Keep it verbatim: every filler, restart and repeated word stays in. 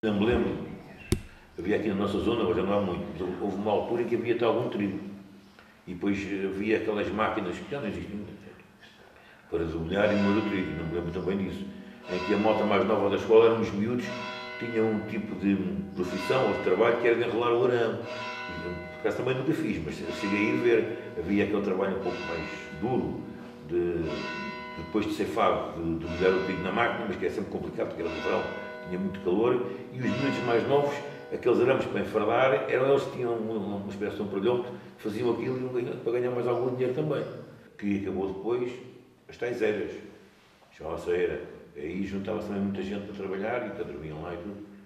Não me lembro, havia aqui na nossa zona, hoje não há muito, mas houve uma altura em que havia até algum trigo. E depois havia aquelas máquinas que já não existem para desobelhar e moer o trigo, não me lembro também disso. Em que a malta mais nova da escola eram os miúdos, tinham um tipo de profissão ou de trabalho que era de enrolar o arame. Por acaso também nunca fiz, mas cheguei a ir ver. Havia aquele trabalho um pouco mais duro, de, de depois de ceifado, de, de molhar o trigo na máquina, mas que é sempre complicado porque era no verão, tinha muito calor. E os miúdos mais novos, aqueles arames para enfardar, eram eles que tinham uma, uma espécie de um produto, faziam aquilo para ganhar mais algum dinheiro também. Que acabou depois as tais eras, chamava-se a era. Aí juntava-se também muita gente para trabalhar e que dormiam lá e tudo.